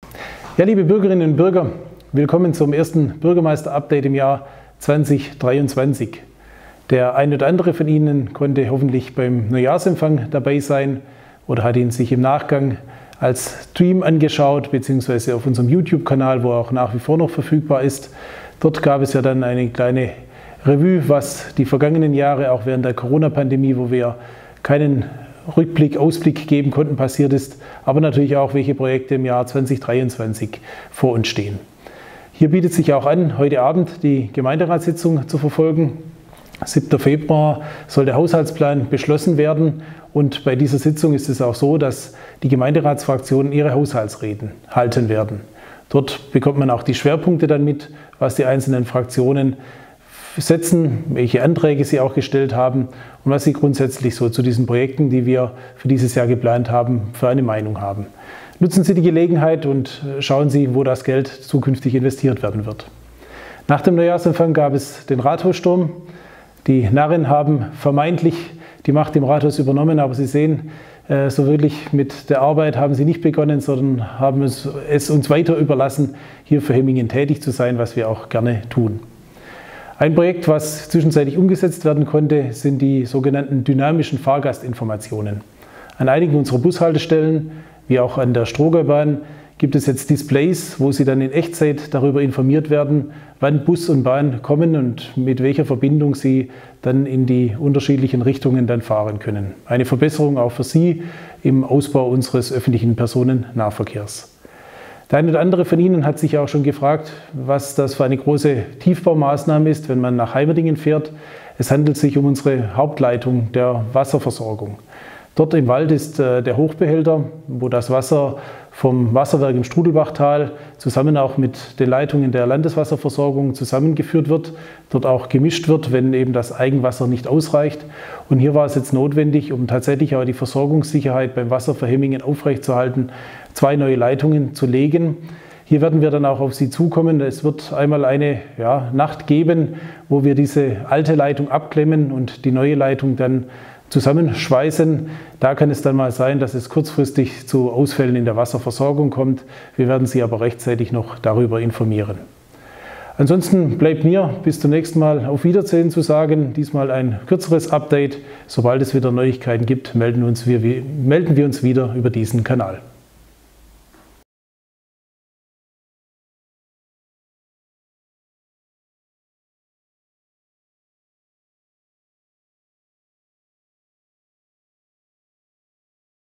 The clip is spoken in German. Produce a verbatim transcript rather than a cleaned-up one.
Ja, liebe Bürgerinnen und Bürger, willkommen zum ersten Bürgermeister-Update im Jahr zweitausenddreiundzwanzig. Der ein oder andere von Ihnen konnte hoffentlich beim Neujahrsempfang dabei sein oder hat ihn sich im Nachgang als Stream angeschaut, beziehungsweise auf unserem YouTube-Kanal, wo er auch nach wie vor noch verfügbar ist. Dort gab es ja dann eine kleine Revue, was die vergangenen Jahre, auch während der Corona-Pandemie, wo wir keinen Rückblick, Ausblick geben konnten, passiert ist, aber natürlich auch, welche Projekte im Jahr zweitausenddreiundzwanzig vor uns stehen. Hier bietet sich auch an, heute Abend die Gemeinderatssitzung zu verfolgen. siebter Februar soll der Haushaltsplan beschlossen werden und bei dieser Sitzung ist es auch so, dass die Gemeinderatsfraktionen ihre Haushaltsreden halten werden. Dort bekommt man auch die Schwerpunkte dann mit, was die einzelnen Fraktionen setzen, welche Anträge sie auch gestellt haben und was sie grundsätzlich so zu diesen Projekten, die wir für dieses Jahr geplant haben, für eine Meinung haben. Nutzen Sie die Gelegenheit und schauen Sie, wo das Geld zukünftig investiert werden wird. Nach dem Neujahrsempfang gab es den Rathaussturm. Die Narren haben vermeintlich die Macht im Rathaus übernommen, aber Sie sehen, so wirklich mit der Arbeit haben sie nicht begonnen, sondern haben es, es uns weiter überlassen, hier für Hemmingen tätig zu sein, was wir auch gerne tun. Ein Projekt, was zwischenzeitlich umgesetzt werden konnte, sind die sogenannten dynamischen Fahrgastinformationen. An einigen unserer Bushaltestellen, wie auch an der Strohgäubahn, gibt es jetzt Displays, wo Sie dann in Echtzeit darüber informiert werden, wann Bus und Bahn kommen und mit welcher Verbindung Sie dann in die unterschiedlichen Richtungen dann fahren können. Eine Verbesserung auch für Sie im Ausbau unseres öffentlichen Personennahverkehrs. Der eine oder andere von Ihnen hat sich auch schon gefragt, was das für eine große Tiefbaumaßnahme ist, wenn man nach Heimerdinger fährt. Es handelt sich um unsere Hauptleitung der Wasserversorgung. Dort im Wald ist der Hochbehälter, wo das Wasser vom Wasserwerk im Strudelbachtal zusammen auch mit den Leitungen der Landeswasserversorgung zusammengeführt wird, dort auch gemischt wird, wenn eben das Eigenwasser nicht ausreicht. Und hier war es jetzt notwendig, um tatsächlich auch die Versorgungssicherheit beim Wasser für Hemmingen aufrechtzuerhalten, zwei neue Leitungen zu legen. Hier werden wir dann auch auf Sie zukommen. Es wird einmal eine ja, Nacht geben, wo wir diese alte Leitung abklemmen und die neue Leitung dann zusammenschweißen. Da kann es dann mal sein, dass es kurzfristig zu Ausfällen in der Wasserversorgung kommt. Wir werden Sie aber rechtzeitig noch darüber informieren. Ansonsten bleibt mir bis zum nächsten Mal auf Wiedersehen zu sagen. Diesmal ein kürzeres Update. Sobald es wieder Neuigkeiten gibt, melden, uns wir, melden wir uns wieder über diesen Kanal.